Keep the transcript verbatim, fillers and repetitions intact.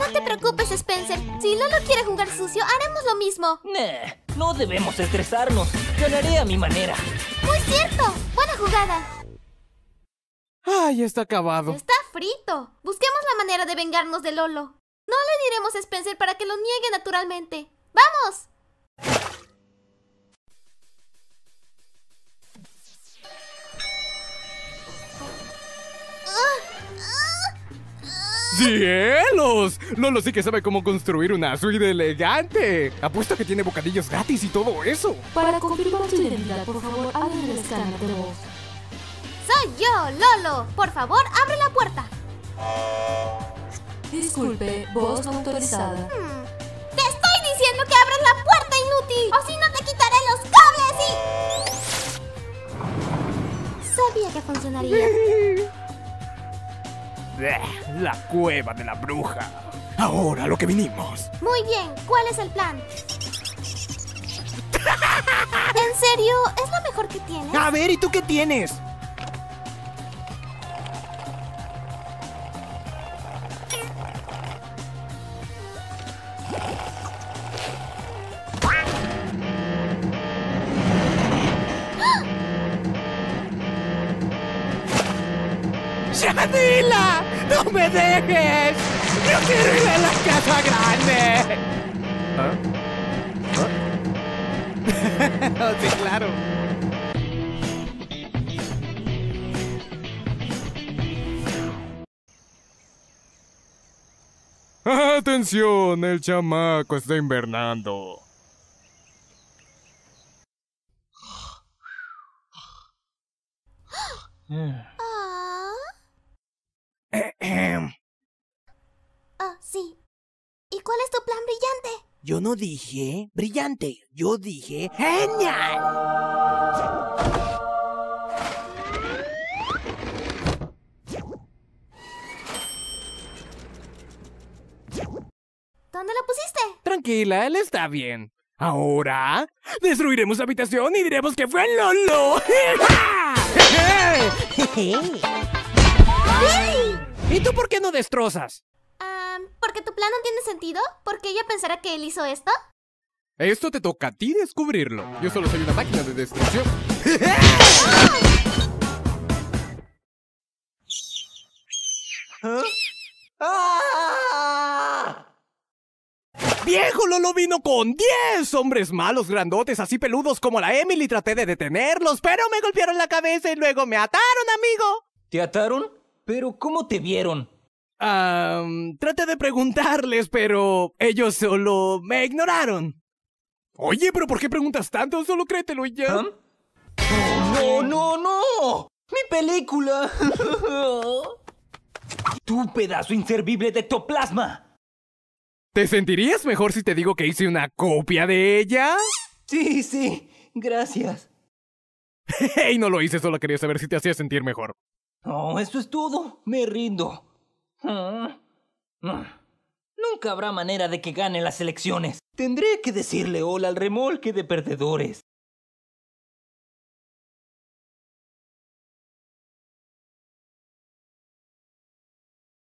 No te preocupes, Spencer. Si Lolo quiere jugar sucio, haremos lo mismo. Nah, no debemos estresarnos. Ganaré a mi manera. Muy cierto. Buena jugada. Ay, está acabado. Está frito. Busquemos la manera de vengarnos de Lolo. No le diremos a Spencer para que lo niegue naturalmente. ¡Vamos! ¡Cielos! Lolo sí que sabe cómo construir una suite elegante. Apuesto que tiene bocadillos gratis y todo eso. Para confirmar su identidad, por favor, abren el escáner de voz. Soy yo, Lolo. Por favor, abre la puerta. Disculpe, voz no autorizada. Hmm. Te estoy diciendo que abras la puerta, inútil. O si no te quitaré los cables y... Sabía que funcionaría. La cueva de la bruja. Ahora lo que vinimos. Muy bien, ¿cuál es el plan? ¿En serio? ¿Es lo mejor que tienes? A ver, ¿y tú qué tienes? ¡Shadila! ¡No me dejes! ¡Yo quiero ir a la casa grande! ¿Ah? ¿Ah? Sí, claro. ¡Atención! El chamaco está invernando. Ah, ah, sí. ¿Y cuál es tu plan brillante? Yo no dije brillante, yo dije genial. ¿Dónde la pusiste? Tranquila, él está bien. Ahora, destruiremos la habitación y diremos que fue Lolo. ¡Billy! ¿Y tú por qué no destrozas? Ah, ¿porque tu plan no tiene sentido? ¿Porque ella pensará que él hizo esto? Esto te toca a ti descubrirlo. Yo solo soy una máquina de destrucción. ¿Ah? ¡Ah! ¡Viejo Lolo vino con diez hombres malos grandotes así peludos como la Emily! Traté de detenerlos, pero me golpearon la cabeza y luego me ataron, amigo. ¿Te ataron? ¿Pero cómo te vieron? Ah, traté de preguntarles, pero ellos solo me ignoraron. Oye, ¿pero por qué preguntas tanto? Solo créetelo y ya. ¿Ah? ¡No, no, no! ¡Mi película! ¡Tu pedazo inservible de ectoplasma! ¿Te sentirías mejor si te digo que hice una copia de ella? Sí, sí, gracias. Hey, no lo hice, solo quería saber si te hacía sentir mejor. Oh, eso es todo. Me rindo. Ah, ah. Nunca habrá manera de que gane las elecciones. Tendré que decirle hola al remolque de perdedores.